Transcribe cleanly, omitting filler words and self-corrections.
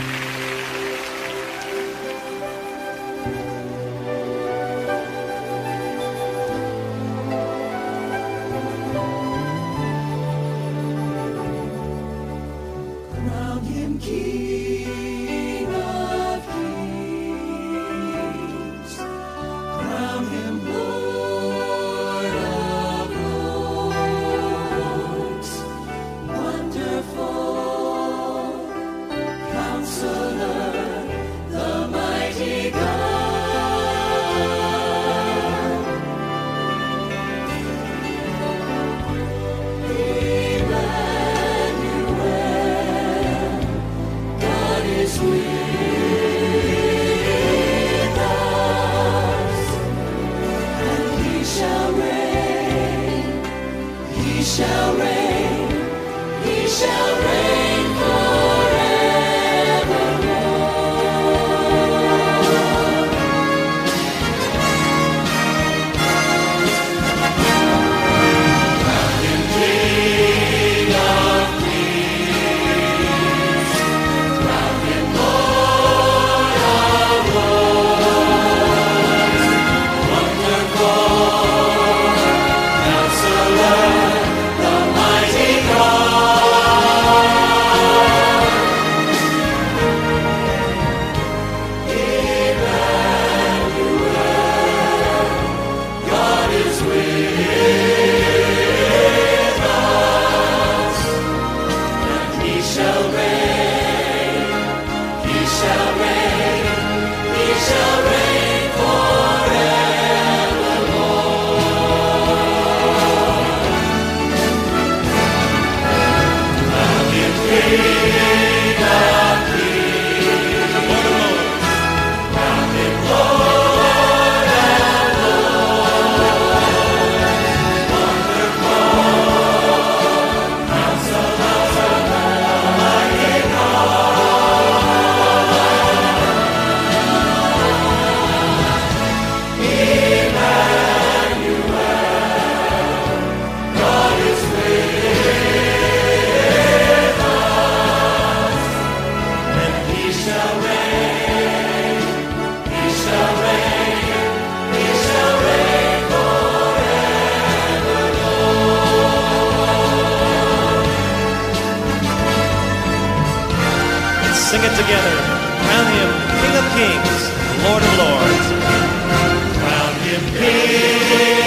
Crown him King of Kings. Crown him Lord of Lords. Wonderful Counselor, the mighty God. Emmanuel, God is with us, and he shall reign, he shall reign, he shall reign forevermore. Crown him King of Kings. Crown him Lord of Lords. Wonderful Counselor, the mighty God. Emmanuel, God is with us, and he shall reign, he shall reign, he shall reign forevermore. Crown him King of Kings. Crown him Lord of Lords. Wonderful Counselor, mighty God. Emmanuel, God is with us, and he shall reign, he shall reign, he shall reign forevermore. Let's sing it together. Crown him King of Kings, Lord of Lords. Crown him King